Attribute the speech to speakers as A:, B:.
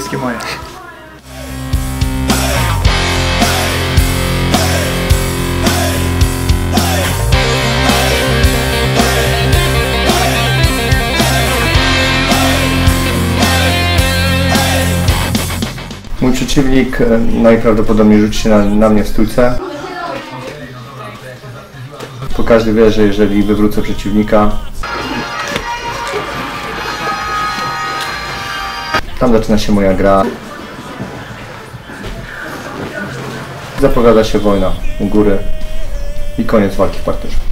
A: wszystkie moje.
B: Mój przeciwnik najprawdopodobniej rzuci się na mnie w stójce. Bo każdy wie, że jeżeli wywrócę przeciwnika, tam zaczyna się moja gra. Zapowiada się wojna u góry i koniec walki w parterze.